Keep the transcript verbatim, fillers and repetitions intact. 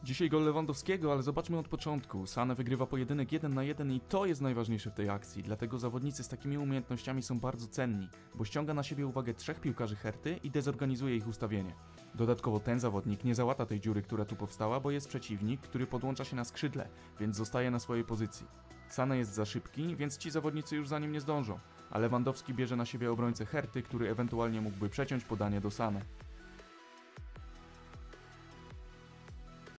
Dzisiaj gol Lewandowskiego, ale zobaczmy od początku. Sané wygrywa pojedynek jeden na jeden i to jest najważniejsze w tej akcji, dlatego zawodnicy z takimi umiejętnościami są bardzo cenni, bo ściąga na siebie uwagę trzech piłkarzy Herty i dezorganizuje ich ustawienie. Dodatkowo ten zawodnik nie załata tej dziury, która tu powstała, bo jest przeciwnik, który podłącza się na skrzydle, więc zostaje na swojej pozycji. Sané jest za szybki, więc ci zawodnicy już za nim nie zdążą, a Lewandowski bierze na siebie obrońcę Herty, który ewentualnie mógłby przeciąć podanie do Sané.